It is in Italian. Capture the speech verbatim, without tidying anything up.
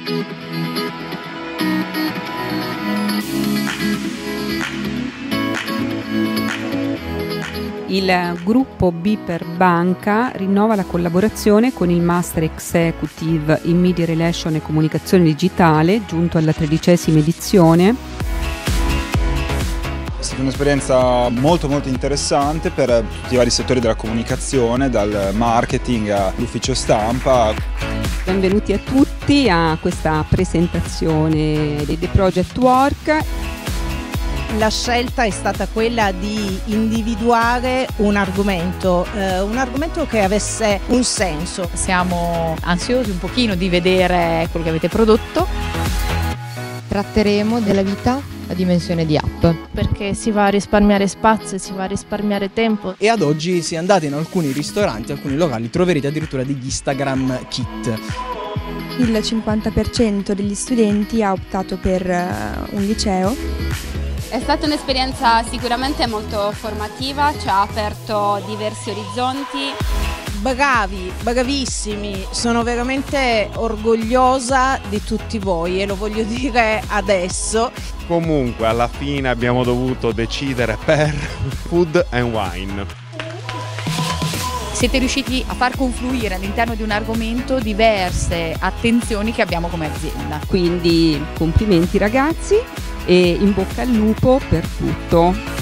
Il gruppo Biper Banca rinnova la collaborazione con il Master Executive in Media Relation e Comunicazione Digitale, giunto alla tredicesima edizione. È stata un'esperienza molto molto interessante per tutti i vari settori della comunicazione, dal marketing all'ufficio stampa. Benvenuti a tutti a questa presentazione dei The Project Work. La scelta è stata quella di individuare un argomento, eh, un argomento che avesse un senso. Siamo ansiosi un pochino di vedere quello che avete prodotto. Tratteremo della vita a dimensione di app. Perché si va a risparmiare spazio, si va a risparmiare tempo. E ad oggi, se andate in alcuni ristoranti, alcuni locali, troverete addirittura degli Instagram kit. Il cinquanta per cento degli studenti ha optato per uh, un liceo. È stata un'esperienza sicuramente molto formativa, ci ha aperto diversi orizzonti. Bravi, bravissimi, sono veramente orgogliosa di tutti voi e lo voglio dire adesso. Comunque alla fine abbiamo dovuto decidere per Food and Wine. Siete riusciti a far confluire all'interno di un argomento diverse attenzioni che abbiamo come azienda. Quindi complimenti ragazzi e in bocca al lupo per tutto.